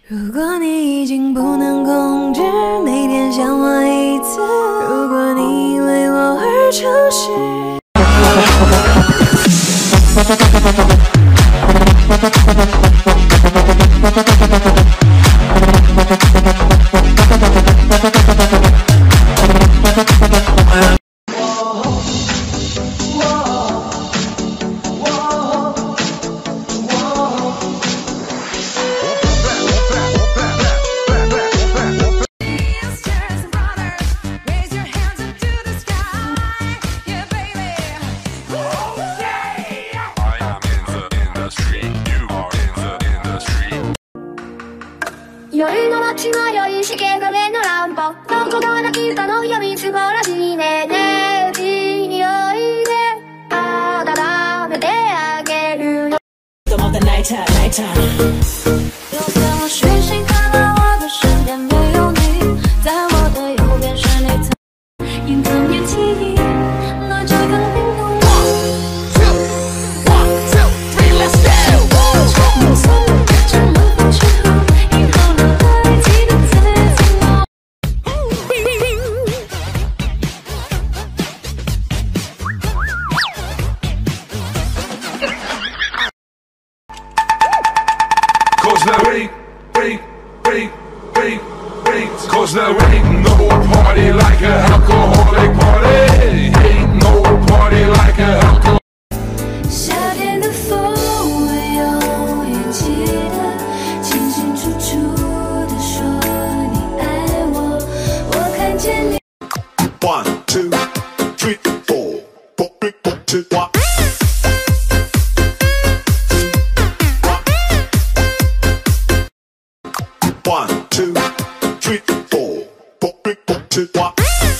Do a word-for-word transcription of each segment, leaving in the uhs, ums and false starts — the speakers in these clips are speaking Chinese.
如果你已经不能控制，每天想我一次。如果你为我而诚实。 夜の街迷いしけ影の乱歩どこから来たのよみつぼらしいねねじにおいで温めてあげるよ有天我睡醒看到我的身边没有你在我的右边是你曾隐藏的记忆那这个灵动 Cause there ain't, ain't, ain't, ain't, ain't Cause there ain't no party like an alcoholic party Ain't no party like an alcoholic 夏天的风，我永远记得，清清楚楚地说你爱我，我看见你。 One, two, three, four, four, three, four, two, one. One, two, three, four, four, three, four, two, one.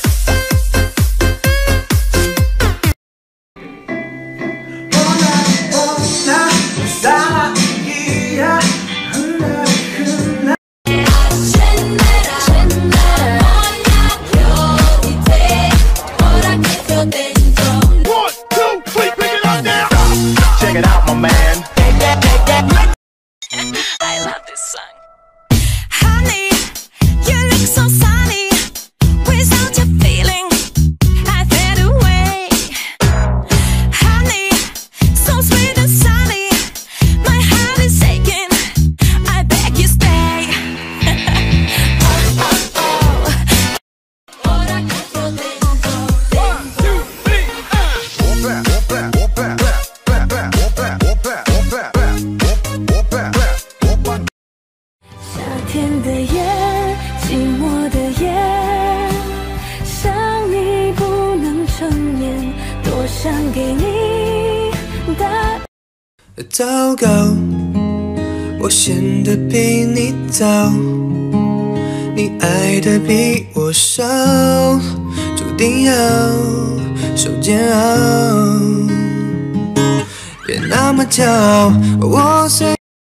天的夜，寂寞的夜，想你不能成眠，多想给你答案。 糟糕，我显得比你早，你爱的比我少，注定要受煎熬。别那么骄傲，我虽。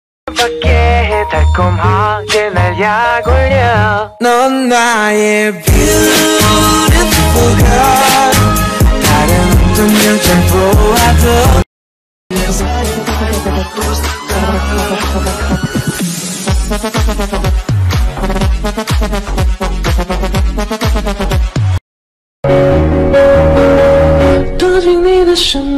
달콤하게 날 약올려 넌 나의 beautiful girl 다른 어떤 여자 보아도 躲进你的身